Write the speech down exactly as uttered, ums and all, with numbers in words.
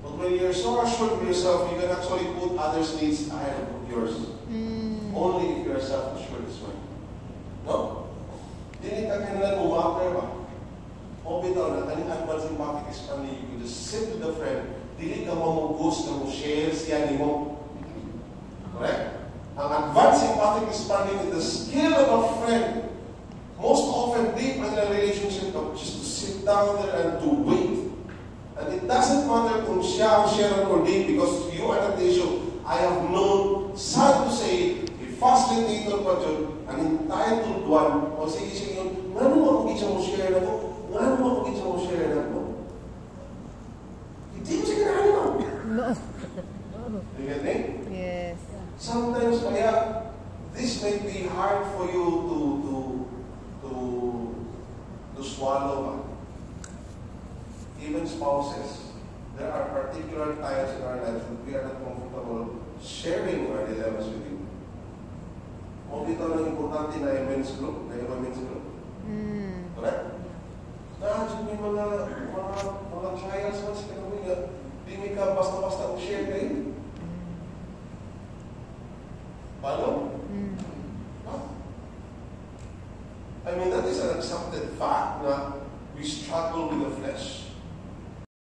But when you're so assured of yourself, you can actually put others' needs ahead of yours. Mm. Only if you're self-assured as well. No? Dili ka kailangan umakar ba? O bitaw na kaning advancing topic is funny. You can just sit with a friend. Dili ka mamugos na mo share siya ni mo. Correct? Ang advancing topic is funny is the skill of a friend. Most often deep in a relationship of just to sit down there and to wait. And it doesn't matter kung siya ang sharer or date because you are not the issue. I have known, sad to say, a facilitator pa dyan, an entitled one, o sige siya yun, nga naman ako gitsa mo share na ko? Nga naman ako gitsa mo share na ko? Hindi ko siya kinahanin mo. No. You get me? Yes. Sometimes, kaya, this may be hard for you to to to to swallow. Man. Even spouses, there are particular times in our lives that we are not comfortable sharing our dilemmas with you. Kung ito ang importante na women's group, na women's group. Mm. Correct? Na, may mga, mga, mga trials man sa kanawin nga, di may ka basta-basta kong share kayo. Paano? Mm. Huh? I mean, that is an accepted fact na we struggle with the flesh.